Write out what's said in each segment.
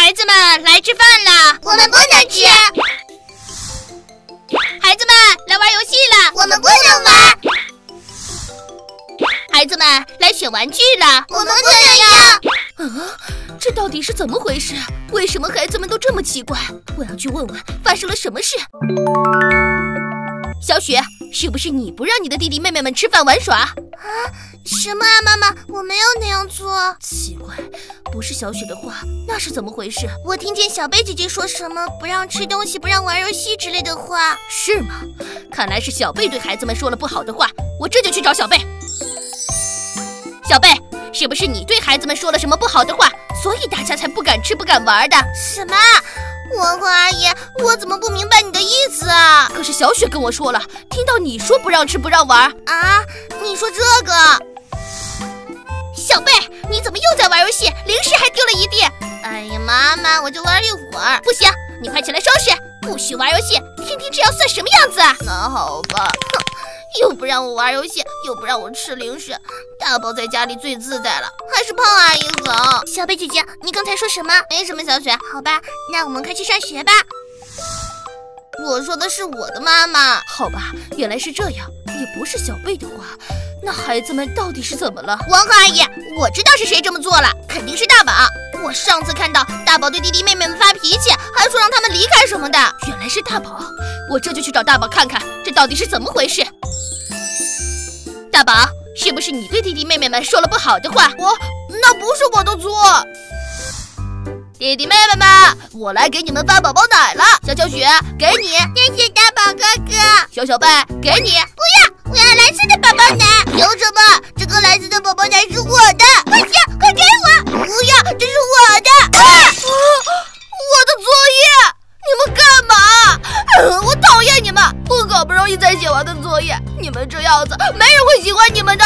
孩子们来吃饭了， 我们不能吃。 孩子们来玩游戏了， 我们不能玩。 孩子们来选玩具了， 我们不能要。 这到底是怎么回事？为什么孩子们都这么奇怪？我要去问问发生了什么事。小雪，是不是你不让你的弟弟妹妹们吃饭玩耍？ 什么啊，妈妈，我没有那样做。 奇怪，不是小雪的话，那是怎么回事？ 我听见小贝姐姐说什么不让吃东西、不让玩游戏之类的话。 是吗？看来是小贝对孩子们说了不好的话，我这就去找小贝。小贝，是不是你对孩子们说了什么不好的话，所以大家才不敢吃不敢玩的？ 什么？文慧阿姨，我怎么不明白你的意思啊？ 可是小雪跟我说了，听到你说不让吃不让玩啊？你说这个？ 小贝，你怎么又在玩游戏？零食还丢了一地。 哎呀，妈妈，我就玩一会儿。 不行，你快起来收拾，不许玩游戏，天天这样算什么样子啊？ 那好吧。又不让我玩游戏，又不让我吃零食，大宝在家里最自在了，还是胖阿姨好。小贝姐姐，你刚才说什么？没什么，小雪。好吧，那我们快去上学吧。我说的是我的妈妈。 好吧，原来是这样，也不是小贝的话，那孩子们到底是怎么了？ 王和阿姨，我知道是谁这么做了，肯定是大宝。我上次看到大宝对弟弟妹妹们发脾气，还说让他们离开什么的。 原来是大宝，我这就去找大宝看看，这到底是怎么回事。大宝，是不是你对弟弟妹妹们说了不好的话？ 那不是我的错。 弟弟妹妹们，我来给你们发宝宝奶了。小小雪，给你。 谢谢大宝哥哥。 小贝，给你。 不要，我要蓝色的宝宝奶。凭什么？这个蓝色的宝宝奶是我的。不行，快给我！不要，这是我的。 我的作业，你们干嘛？我讨厌你们！我好不容易才写完的作业，你们这样子，没人会喜欢你们的。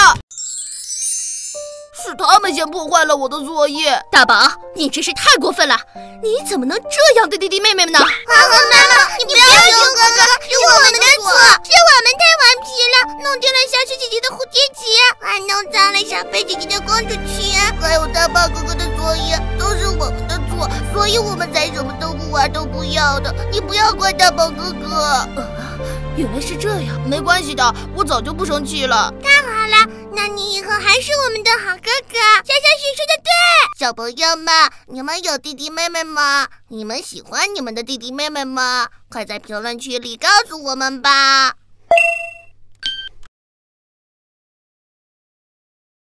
是他们先破坏了我的作业。大宝，你真是太过分了！你怎么能这样对弟弟妹妹们呢？ 妈妈，你不要凶哥哥，是我们的错，是我们太顽皮了，弄丢了小雪姐姐的蝴蝶结，还弄脏了小贝姐姐的公主裙，还有大宝哥哥的作业，都是我们的错，所以我们才什么都不玩都不要的。你不要怪大宝哥哥。 原来是这样，没关系的，我早就不生气了。 太好了，那你以后还是我们的好哥哥。小小雪说的对。小朋友们，你们有弟弟妹妹吗？你们喜欢你们的弟弟妹妹吗？快在评论区里告诉我们吧。